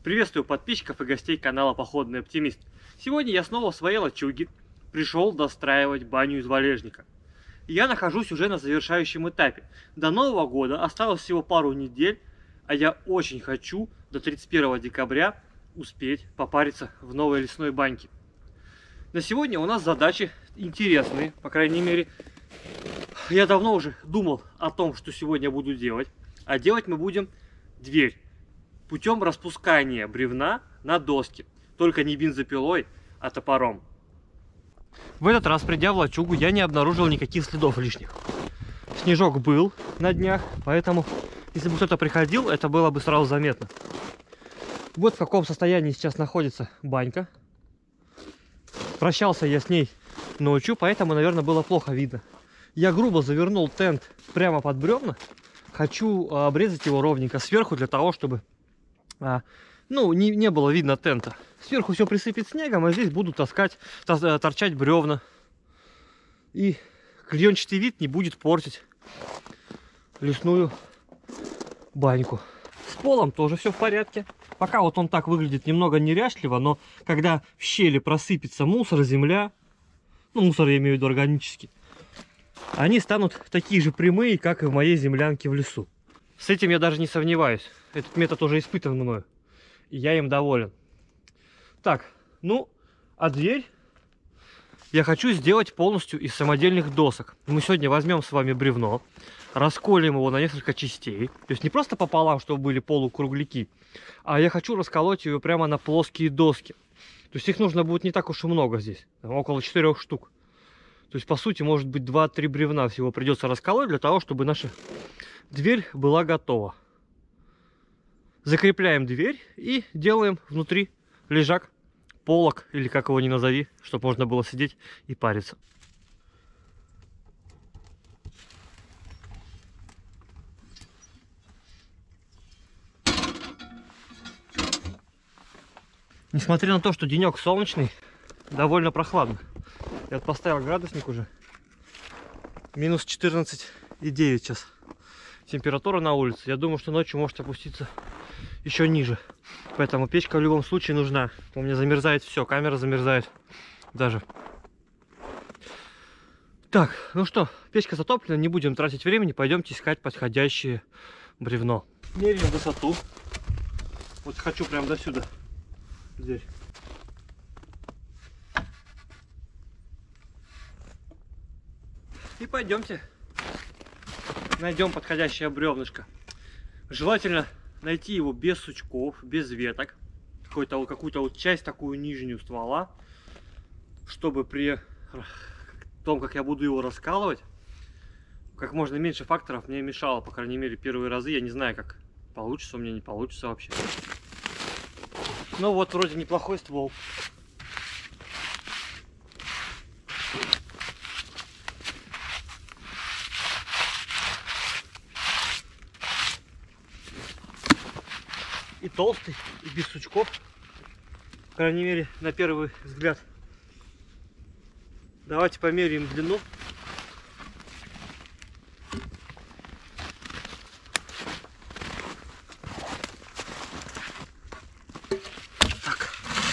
Приветствую подписчиков и гостей канала Походный Оптимист. Сегодня я снова в своей лачуге пришел достраивать баню из валежника. Я нахожусь уже на завершающем этапе. До Нового года осталось всего пару недель, а я очень хочу до 31 декабря успеть попариться в новой лесной баньке. На сегодня у нас задачи интересные, по крайней мере, я давно уже думал о том, что сегодня буду делать. А делать мы будем дверь путем распускания бревна на доски. Только не бензопилой, а топором. В этот раз, придя в лачугу, я не обнаружил никаких следов лишних. Снежок был на днях, поэтому, если бы кто-то приходил, это было бы сразу заметно. Вот в каком состоянии сейчас находится банька. Прощался я с ней ночью, поэтому, наверное, было плохо видно. Я грубо завернул тент прямо под бревна. Хочу обрезать его ровненько сверху, для того, чтобы не было видно тента. Сверху все присыпет снегом, а здесь будут торчать бревна. И клеенчатый вид не будет портить лесную баньку. С полом тоже все в порядке. Пока вот он так выглядит немного неряшливо, но когда в щели просыпется мусор, земля, мусор я имею в виду органический, они станут такие же прямые, как и в моей землянке в лесу. С этим я даже не сомневаюсь. Этот метод уже испытан мною. И я им доволен. Так, а дверь я хочу сделать полностью из самодельных досок. Мы сегодня возьмем с вами бревно, расколем его на несколько частей. То есть не просто пополам, чтобы были полукругляки, а я хочу расколоть его прямо на плоские доски. То есть их нужно будет не так уж и много здесь. Около 4 штук. То есть, по сути, может быть, 2-3 бревна всего придется расколоть, для того, чтобы наша дверь была готова. Закрепляем дверь и делаем внутри лежак, полок, или как его ни назови, чтобы можно было сидеть и париться. Несмотря на то, что денек солнечный, довольно прохладно. Я поставил градусник уже. Минус 14,9 сейчас. Температура на улице. Я думаю, что ночью может опуститься еще ниже. Поэтому печка в любом случае нужна. У меня замерзает все. Камера замерзает даже. Так, что, печка затоплена. Не будем тратить времени. Пойдемте искать подходящее бревно. Меряем высоту. Вот хочу прям до сюда дверь. И пойдемте найдем подходящее бревнышко. Желательно найти его без сучков, без веток. Какую-то вот часть такую нижнюю ствола, чтобы при том, как я буду его раскалывать, как можно меньше факторов мне мешало. По крайней мере, первые разы. Я не знаю, как получится у меня, не получится вообще. Ну вот, вроде неплохой ствол. И толстый, и без сучков. По крайней мере, на первый взгляд. Давайте померяем длину. Так.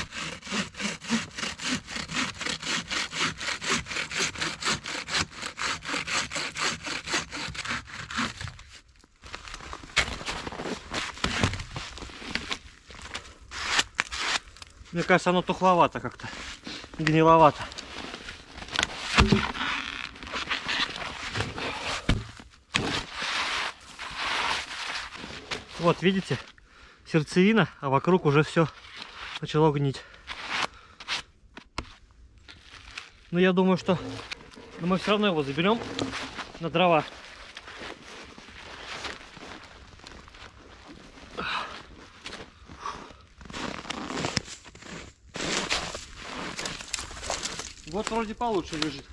Мне кажется, оно тухловато как-то, гниловато. Вот, видите, сердцевина, а вокруг уже все начало гнить. Но я думаю, что мы все равно его заберем на дрова. Вот вроде получше лежит.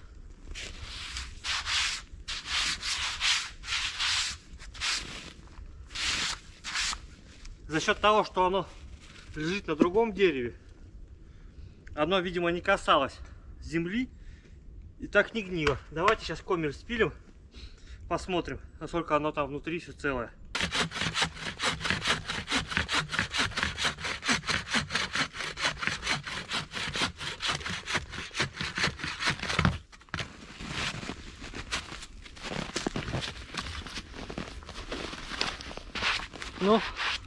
За счет того, что оно лежит на другом дереве, оно, видимо, не касалось земли и так не гнило. Давайте сейчас комель спилим, посмотрим, насколько оно там внутри все целое. Ну,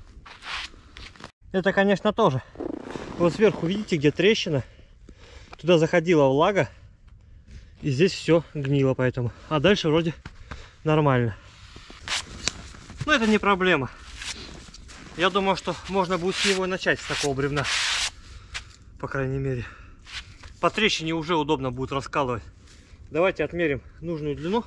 это, конечно, тоже. Вот сверху, видите, где трещина? Туда заходила влага. И здесь все гнило поэтому. А дальше вроде нормально. Но это не проблема. Я думаю, что можно будет с него начать, с такого бревна. По крайней мере. По трещине уже удобно будет раскалывать. Давайте отмерим нужную длину.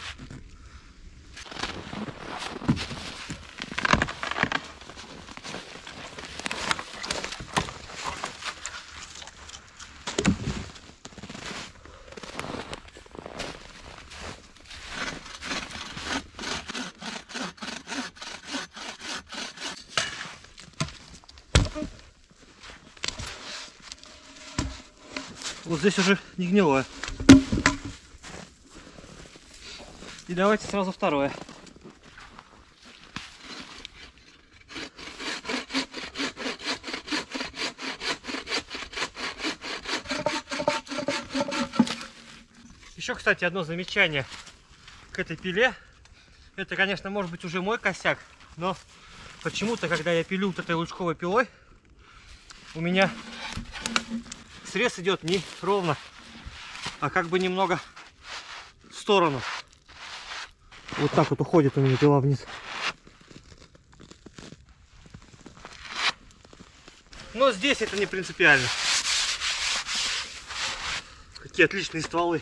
Вот здесь уже не гнилое. И давайте сразу второе. Еще, кстати, одно замечание к этой пиле. Это, конечно, может быть уже мой косяк, но почему-то, когда я пилю вот этой лучковой пилой, у меня срез идет не ровно, а как бы немного в сторону. Вот так вот уходит у меня пила вниз. Но здесь это не принципиально. Какие отличные стволы.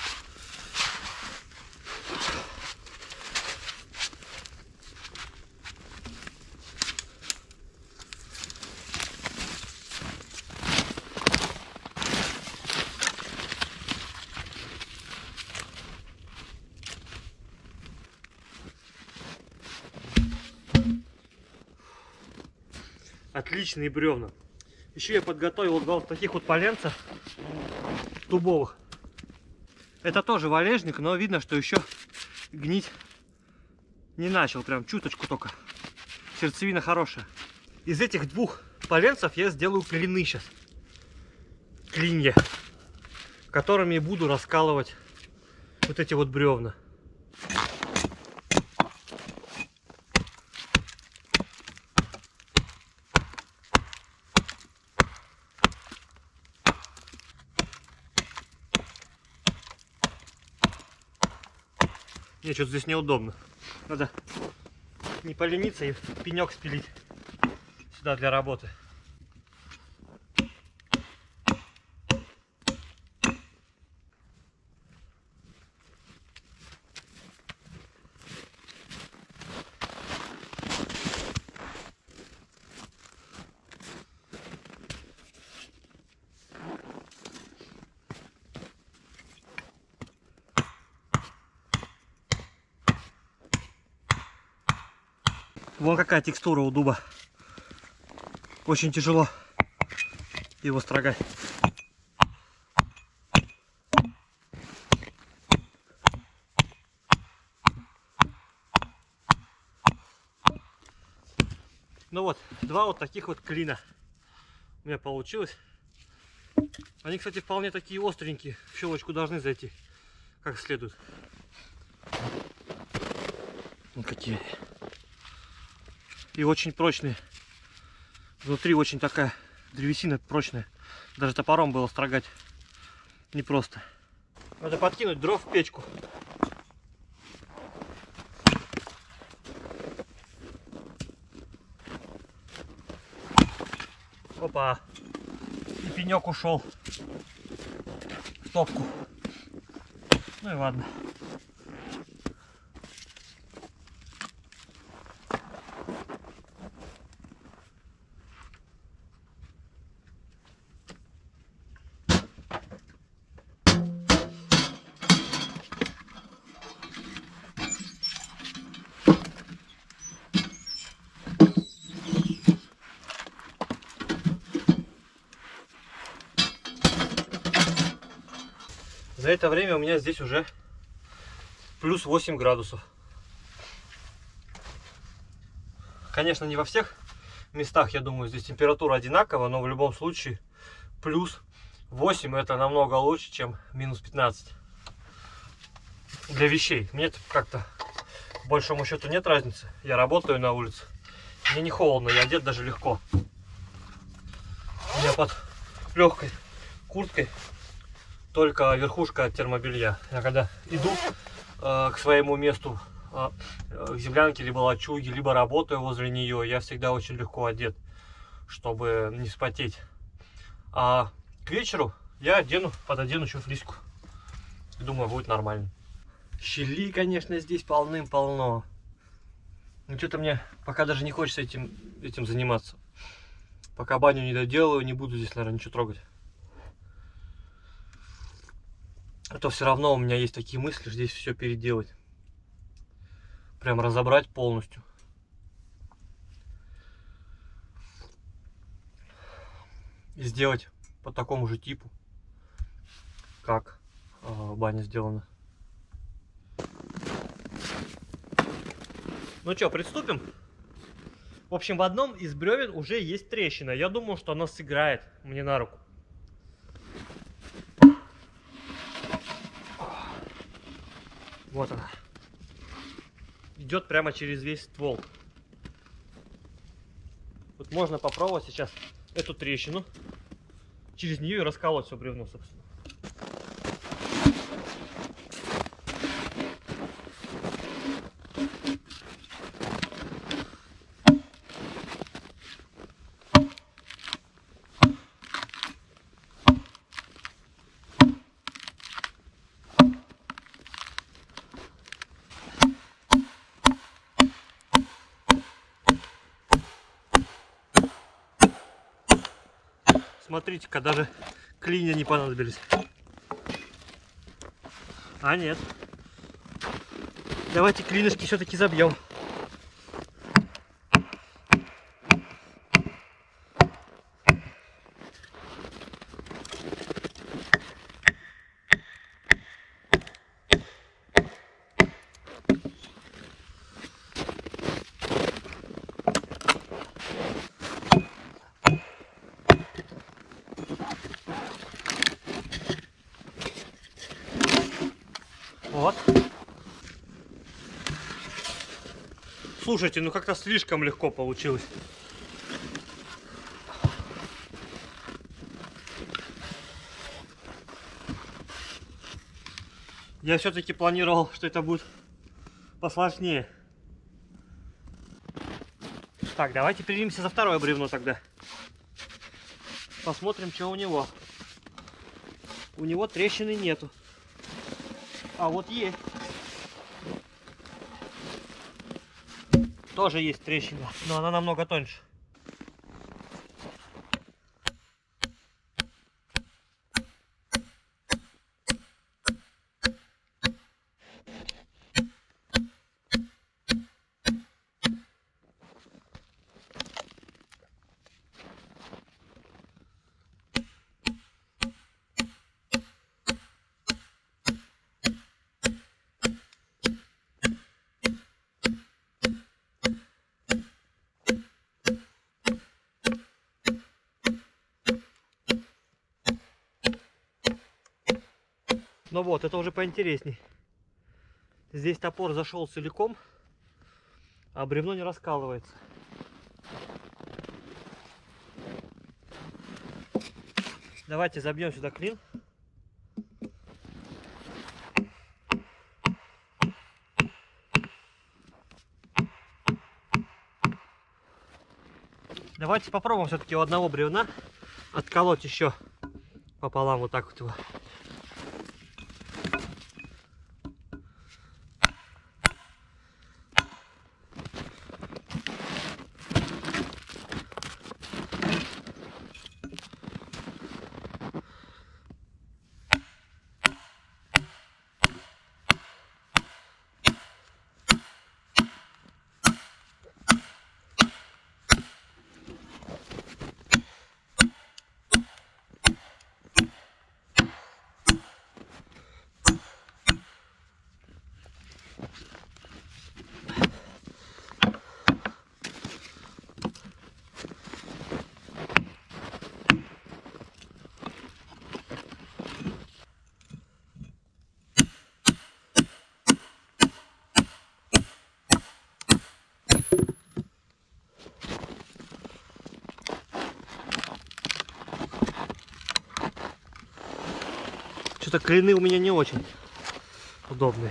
Отличные бревна. Еще я подготовил два вот таких вот поленца дубовых. Это тоже валежник, но видно, что еще гнить не начал. Прям чуточку только. Сердцевина хорошая. Из этих двух поленцев я сделаю клины сейчас. Клинья. Которыми буду раскалывать вот эти вот бревна. Мне что-то здесь неудобно. Надо не полениться и пенек спилить сюда для работы. Вон какая текстура у дуба. Очень тяжело его строгать. Ну вот, два вот таких вот клина у меня получилось. Они, кстати, вполне такие остренькие. В щелочку должны зайти как следует. Вот какие. И очень прочные. Внутри очень такая древесина прочная. Даже топором было строгать непросто. Надо подкинуть дров в печку. Опа! И пенек ушел в топку. Ну и ладно. За это время у меня здесь уже плюс 8 градусов. Конечно, не во всех местах, я думаю, здесь температура одинакова, но в любом случае плюс 8 это намного лучше, чем минус 15. Для вещей. Мне как-то, по большому счету, нет разницы. Я работаю на улице. Мне не холодно, я одет даже легко. У меня под легкой курткой только верхушка от термобелья. Я когда иду к своему месту, к землянке, либо лачуге, либо работаю возле нее, я всегда очень легко одет, чтобы не вспотеть. А к вечеру я пододену еще флиску. Думаю, будет нормально. Щели, конечно, здесь полным-полно. Но что-то мне пока даже не хочется этим заниматься. Пока баню не доделаю, не буду здесь, наверное, ничего трогать. А то все равно у меня есть такие мысли, здесь все переделать. Прям разобрать полностью. И сделать по такому же типу, как баня сделана. Ну что, приступим? В общем, в одном из бревен уже есть трещина. Я думаю, что она сыграет мне на руку. Вот она. Идет прямо через весь ствол. Вот можно попробовать сейчас эту трещину. Через нее и расколоть все бревно, собственно. Смотрите-ка, даже клинья не понадобились. А нет. Давайте клинышки все-таки забьем. Вот. Слушайте, ну как-то слишком легко получилось. Я все-таки планировал, что это будет посложнее. Так, давайте примемся за второе бревно тогда. Посмотрим, что у него. У него трещины нету. А вот есть. Тоже есть трещина, но она намного тоньше. Ну вот, это уже поинтересней. Здесь топор зашел целиком, а бревно не раскалывается. Давайте забьем сюда клин. Давайте попробуем все-таки у одного бревна отколоть еще пополам вот так вот его. Что-то клины у меня не очень удобные.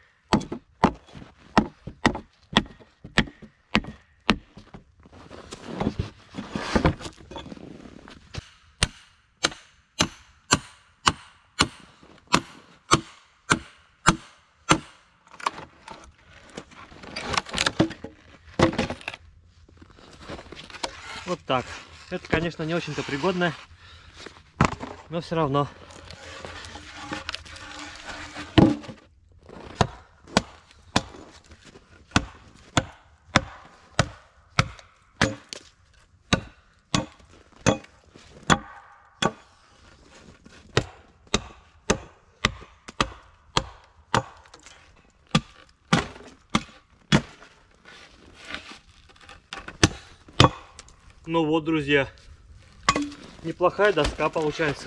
Вот так. Это, конечно, не очень-то пригодно, но все равно. Ну вот, друзья, неплохая доска получается,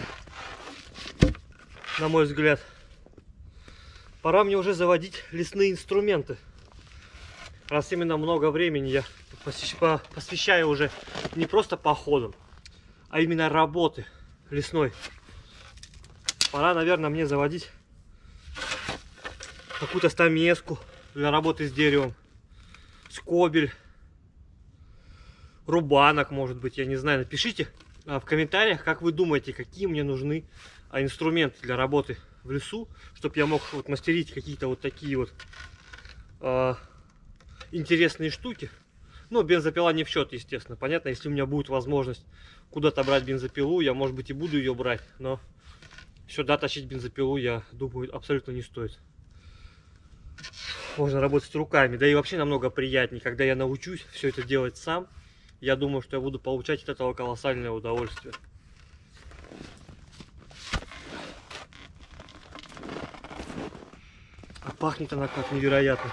на мой взгляд. Пора мне уже заводить лесные инструменты, раз именно много времени я посвящаю уже не просто походам, а именно работы лесной. Пора, наверное, мне заводить какую-то стамеску для работы с деревом, скобель, рубанок, может быть, я не знаю. Напишите в комментариях, как вы думаете, какие мне нужны инструменты для работы в лесу, чтобы я мог вот мастерить какие-то вот такие вот интересные штуки. Ну, бензопила не в счет, естественно. Понятно, если у меня будет возможность куда-то брать бензопилу, я, может быть, и буду ее брать, но сюда тащить бензопилу, я думаю, абсолютно не стоит. Можно работать руками, да и вообще намного приятнее, когда я научусь все это делать сам. Я думаю, что я буду получать от этого колоссальное удовольствие. А пахнет она как невероятно.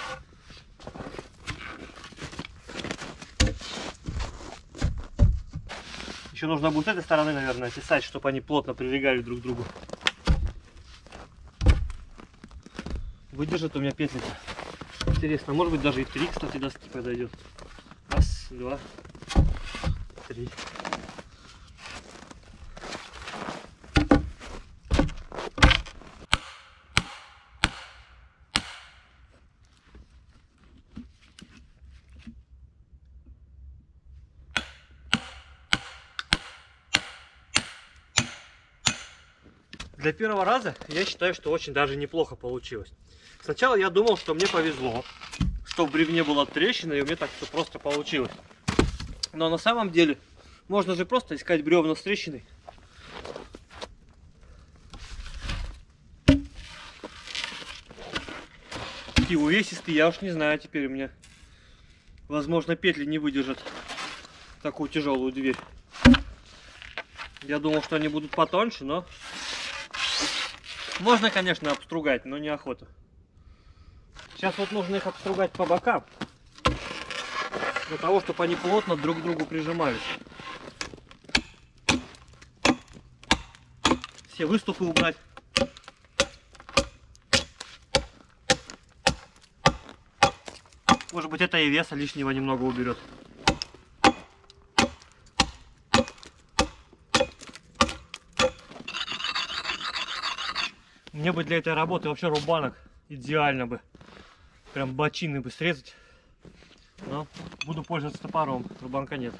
Еще нужно будет с этой стороны, наверное, писать, чтобы они плотно прилегали друг к другу. Выдержит у меня петли-то. Интересно, может быть, даже и 3, кстати, доски подойдет. Раз, два, три. Для первого раза я считаю, что очень даже неплохо получилось. Сначала я думал, что мне повезло, что в бревне была трещина, и у меня так все просто получилось. Но на самом деле можно же просто искать бревна с трещиной. Такие увесистые, я уж не знаю, теперь у меня, возможно, петли не выдержат такую тяжелую дверь. Я думал, что они будут потоньше, но можно, конечно, обстругать, но неохота. Сейчас вот нужно их обстругать по бокам, для того, чтобы они плотно друг к другу прижимались. Все выступы убрать. Может быть, это и веса лишнего немного уберет. Мне бы для этой работы вообще рубанок идеально бы. Прям бочины бы срезать. Но буду пользоваться топором. Рубанка нет.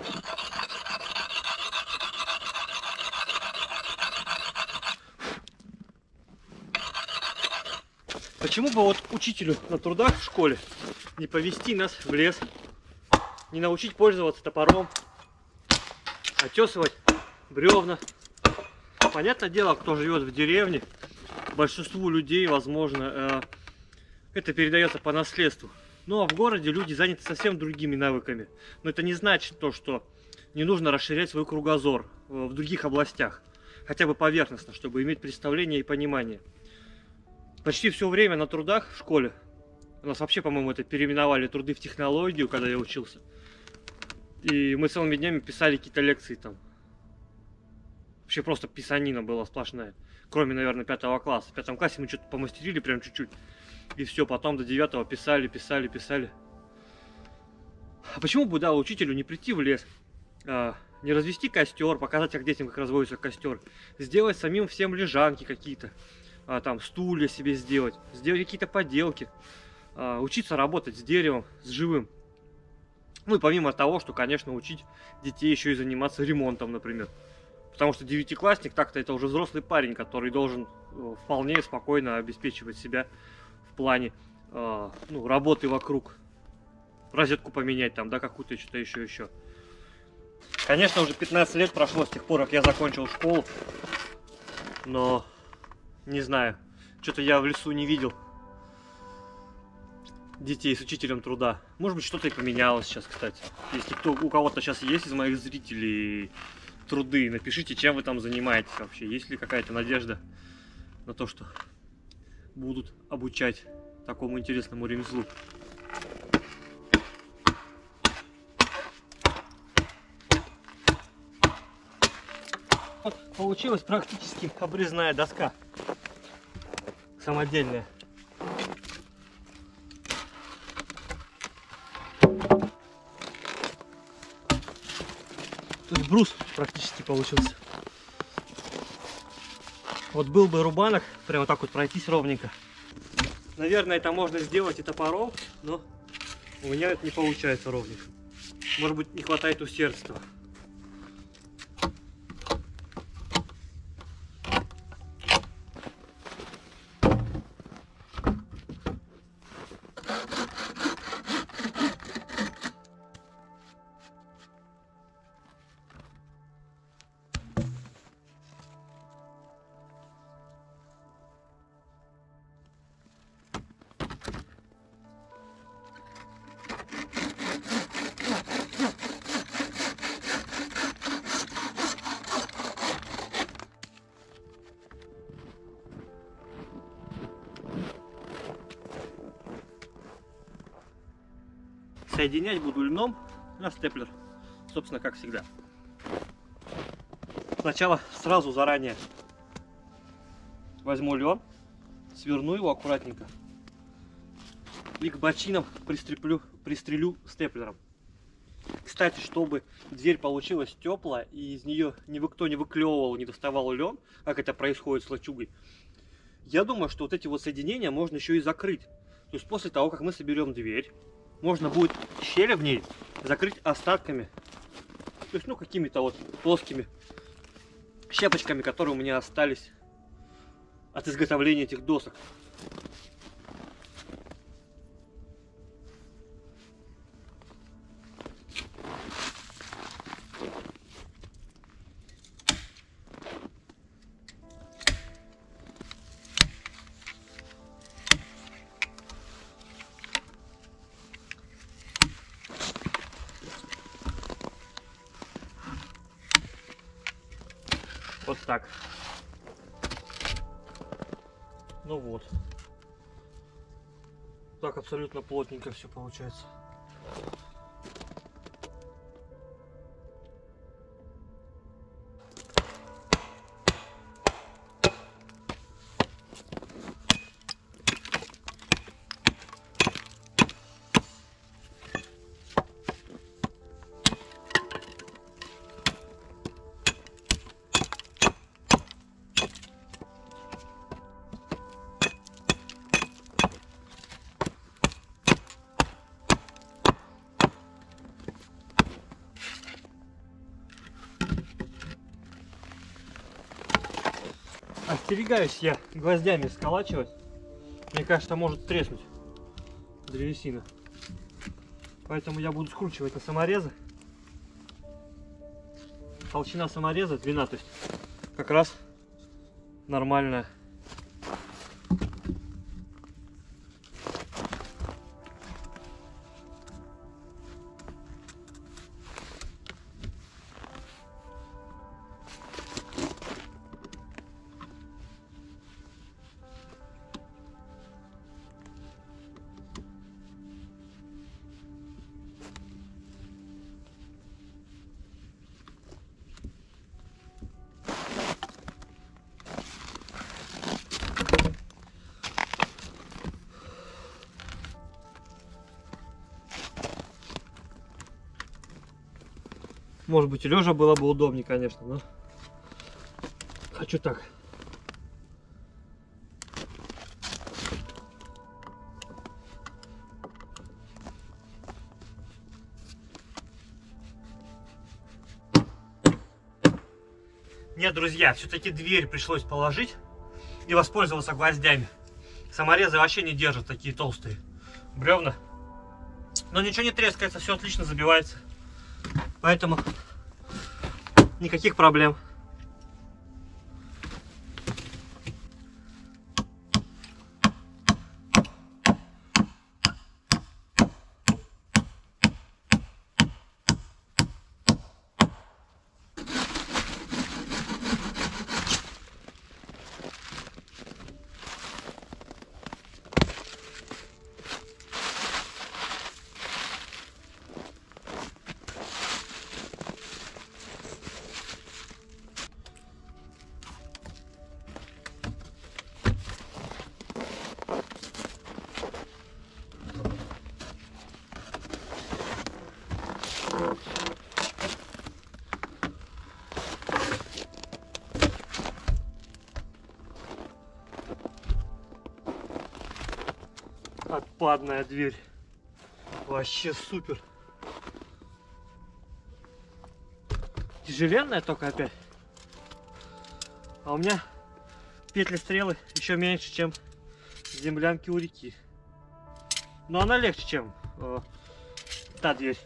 Почему бы вот учителю на трудах в школе не повести нас в лес, не научить пользоваться топором, отесывать бревна? Понятное дело, кто живет в деревне, большинству людей, возможно, это передается по наследству. Ну а в городе люди заняты совсем другими навыками. Но это не значит то, что не нужно расширять свой кругозор в других областях. Хотя бы поверхностно, чтобы иметь представление и понимание. Почти все время на трудах в школе, у нас вообще, по-моему, это переименовали труды в технологию, когда я учился. И мы целыми днями писали какие-то лекции там. Вообще просто писанина была сплошная. Кроме, наверное, 5 класса. В 5 классе мы что-то помастерили прям чуть-чуть. И все, потом до 9 писали. А почему бы, да, учителю не прийти в лес, Не развести костер, показать как детям, как разводится костер. Сделать самим всем лежанки какие-то. Там стулья себе сделать. Сделать какие-то поделки. Учиться работать с деревом, с живым. Ну и помимо того, что, конечно, учить детей еще и заниматься ремонтом, например. Потому что девятиклассник, так-то это уже взрослый парень, который должен вполне спокойно обеспечивать себя в плане ну, работы вокруг. Розетку поменять там, да, какую-то что-то еще. Конечно, уже 15 лет прошло с тех пор, как я закончил школу. Но, не знаю, что-то я в лесу не видел детей с учителем труда. Может быть, что-то и поменялось сейчас, кстати. Если у кого-то сейчас есть из моих зрителей труды, напишите, чем вы там занимаетесь вообще. Есть ли какая-то надежда на то, что будут обучать такому интересному ремеслу. Вот получилась практически обрезная доска. Самодельная. То есть брус практически получился. Вот был бы рубанок, прямо так вот пройтись ровненько. Наверное, это можно сделать и топором, но у меня это не получается ровненько. Может быть, не хватает усердства. Соединять буду льном на степлер, собственно, как всегда. Сначала сразу заранее возьму лен, сверну его аккуратненько и к бочинам пристрелю степлером. Кстати, чтобы дверь получилась теплая и из нее никто не выклевывал, не доставал лен, как это происходит с лачугой, я думаю, что вот эти вот соединения можно еще и закрыть. То есть после того, как мы соберем дверь, можно будет щели в ней закрыть остатками, то есть, ну, какими-то вот плоскими щепочками, которые у меня остались от изготовления этих досок. Вот так. Ну вот. Так абсолютно плотненько все получается. Остерегаюсь я гвоздями сколачивать. Мне кажется, может треснуть древесина. Поэтому я буду скручивать на саморезы. Толщина самореза длина, то есть как раз нормальная. Может быть, и лежа было бы удобнее, конечно, но хочу так. Нет, друзья, все-таки дверь пришлось положить и воспользоваться гвоздями. Саморезы вообще не держат такие толстые бревна. Но ничего не трескается, все отлично забивается. Поэтому никаких проблем. Отпадная дверь. Вообще супер. Тяжеленная только опять. А у меня петли стрелы еще меньше, чем землянки у реки. Но она легче, чем та дверь.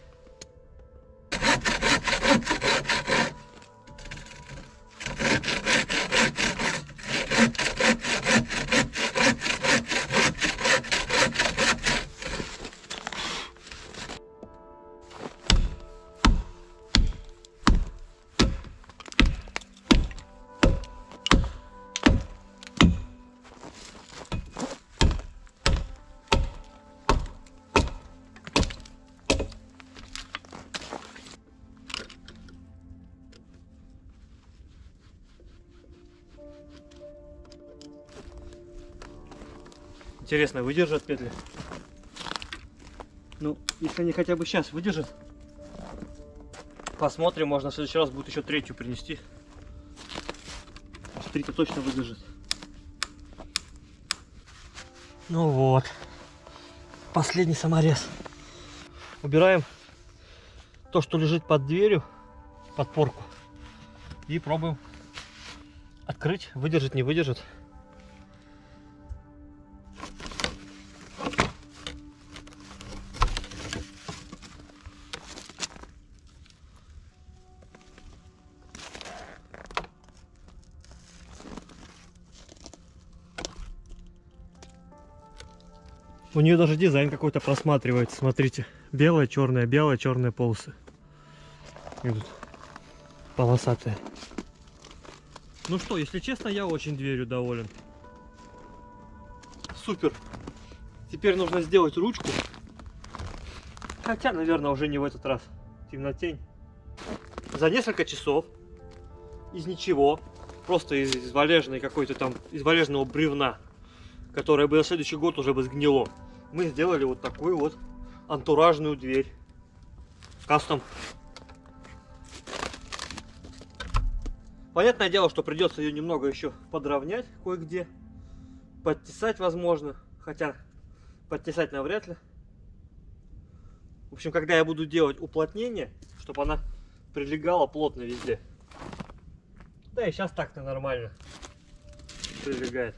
Интересно, выдержат петли? Ну, если они хотя бы сейчас выдержат, посмотрим, можно в следующий раз будет еще третью принести. Третья точно выдержит. Ну вот, последний саморез. Убираем то, что лежит под дверью, подпорку, и пробуем открыть, выдержит, не выдержит. У нее даже дизайн какой-то просматривается, смотрите. Белая, черная полосы. Идут полосатые. Ну что, если честно, я очень дверью доволен. Супер. Теперь нужно сделать ручку. Хотя, наверное, уже не в этот раз. Темнотень. За несколько часов из ничего, просто из валежной какой-то там, из валежного бревна, которое бы на следующий год уже бы сгнило, мы сделали вот такую вот антуражную дверь. Кастом. Понятное дело, что придется ее немного еще подровнять кое-где. Подтесать возможно. Хотя подтесать навряд ли. В общем, когда я буду делать уплотнение, чтобы она прилегала плотно везде. Да и сейчас так-то нормально прилегает.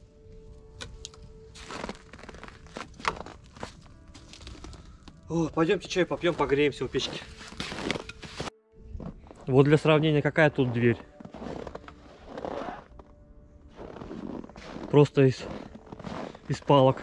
О, пойдемте чай попьем, погреемся у печки. Вот для сравнения, какая тут дверь. Просто из палок.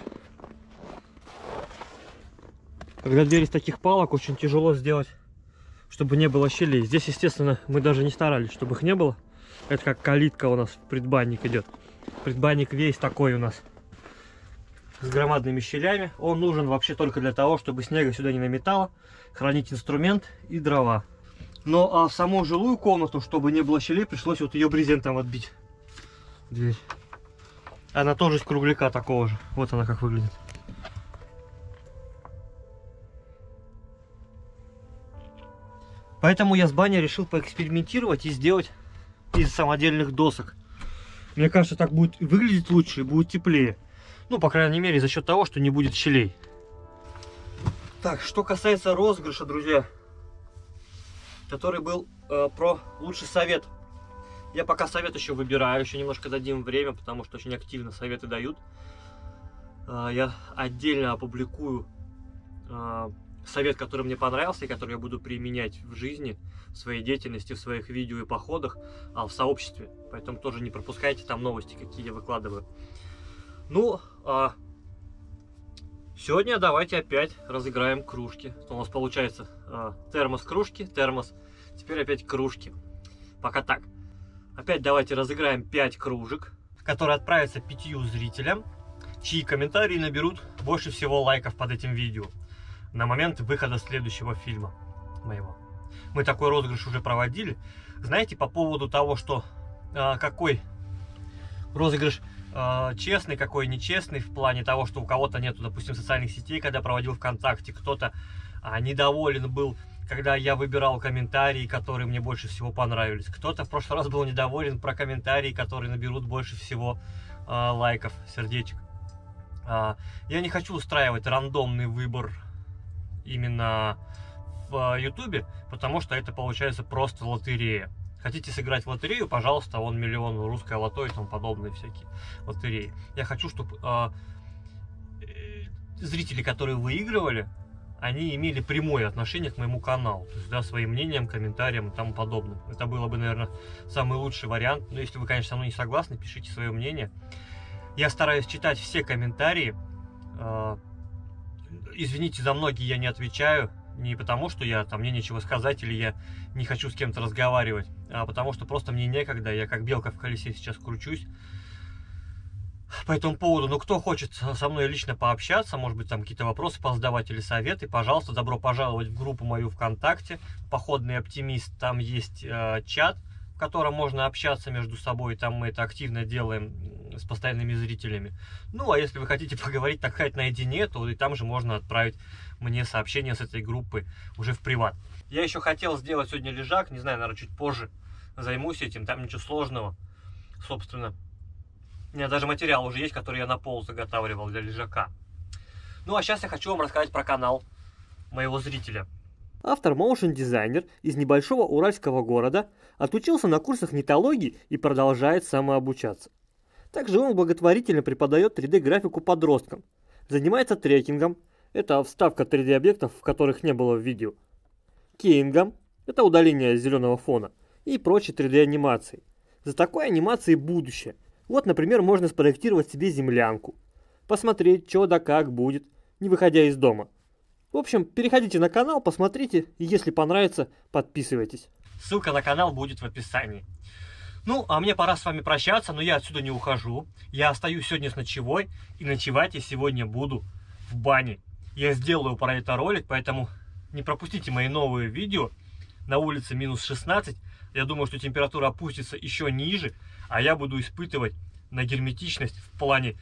Когда дверь из таких палок, очень тяжело сделать, чтобы не было щелей. Здесь, естественно, мы даже не старались, чтобы их не было. Это как калитка у нас в предбанник идет. Предбанник весь такой у нас, с громадными щелями. Он нужен вообще только для того, чтобы снега сюда не наметало, хранить инструмент и дрова. Но а в саму жилую комнату, чтобы не было щелей, пришлось вот ее брезентом отбить. Дверь. Она тоже из кругляка такого же. Вот она как выглядит. Поэтому я с баней решил поэкспериментировать и сделать из самодельных досок. Мне кажется, так будет выглядеть лучше и будет теплее. Ну, по крайней мере, за счет того, что не будет щелей. Так, что касается розыгрыша, друзья, который был про лучший совет. Я пока совет еще выбираю, еще немножко дадим время, потому что очень активно советы дают. Я отдельно опубликую совет, который мне понравился и который я буду применять в жизни, в своей деятельности, в своих видео и походах, в сообществе. Поэтому тоже не пропускайте там новости, какие я выкладываю. Ну, сегодня давайте опять разыграем кружки. У нас получается термос-кружки, термос, теперь опять кружки. Пока так. Опять давайте разыграем 5 кружек, которые отправятся 5 зрителям, чьи комментарии наберут больше всего лайков под этим видео на момент выхода следующего фильма моего. Мы такой розыгрыш уже проводили. Знаете, по поводу того, что какой розыгрыш честный, какой нечестный, в плане того, что у кого-то нету, допустим, социальных сетей, когда проводил ВКонтакте, кто-то недоволен был, когда я выбирал комментарии, которые мне больше всего понравились. Кто-то в прошлый раз был недоволен про комментарии, которые наберут больше всего лайков, сердечек. Я не хочу устраивать рандомный выбор именно в YouTube, потому что это получается просто лотерея. Хотите сыграть в лотерею, пожалуйста, вон миллион, русское лото и тому подобные всякие лотереи. Я хочу, чтобы зрители, которые выигрывали, они имели прямое отношение к моему каналу. То есть, да, своим мнением, комментариям и тому подобным. Это было бы, наверное, самый лучший вариант. Но если вы, конечно, со мной не согласны, пишите свое мнение. Я стараюсь читать все комментарии. Извините, за многие я не отвечаю. Не потому, что мне нечего сказать или я не хочу с кем-то разговаривать, а потому что просто мне некогда. Я как белка в колесе сейчас кручусь по этому поводу. Но кто хочет со мной лично пообщаться, может быть, там какие-то вопросы позадавать или советы, пожалуйста, добро пожаловать в группу мою ВКонтакте «Походный оптимист». Там есть чат, в котором можно общаться между собой. Там мы это активно делаем с постоянными зрителями. Ну, а если вы хотите поговорить, так сказать, наедине, то и там же можно отправить мне сообщение с этой группы уже в приват. Я еще хотел сделать сегодня лежак, не знаю, наверное, чуть позже займусь этим, там ничего сложного, собственно. У меня даже материал уже есть, который я на пол заготавливал для лежака. Ну, а сейчас я хочу вам рассказать про канал моего зрителя. Автор моушн-дизайнер из небольшого уральского города отучился на курсах нетологии и продолжает самообучаться. Также он благотворительно преподает 3D-графику подросткам, занимается трекингом, это вставка 3D-объектов, в которых не было в видео, кейингом, это удаление зеленого фона, и прочей 3D-анимацией. За такой анимацией будущее. Вот, например, можно спроектировать себе землянку, посмотреть, что да как будет, не выходя из дома. В общем, переходите на канал, посмотрите, и если понравится, подписывайтесь. Ссылка на канал будет в описании. Ну, а мне пора с вами прощаться, но я отсюда не ухожу. Я остаюсь сегодня с ночевой, и ночевать я сегодня буду в бане. Я сделаю про это ролик, поэтому не пропустите мои новые видео. На улице минус 16. Я думаю, что температура опустится еще ниже, а я буду испытывать на герметичность в плане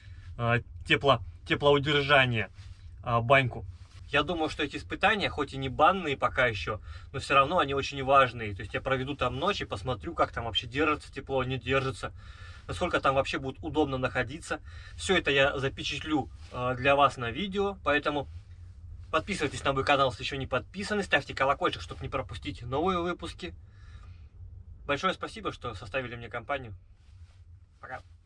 теплоудержания баньку. Я думаю, что эти испытания, хоть и не банные пока еще, но все равно они очень важные. То есть я проведу там ночь и посмотрю, как там вообще держится тепло, не держится, насколько там вообще будет удобно находиться. Все это я запечатлю для вас на видео, поэтому подписывайтесь на мой канал, если еще не подписаны, ставьте колокольчик, чтобы не пропустить новые выпуски. Большое спасибо, что составили мне компанию. Пока.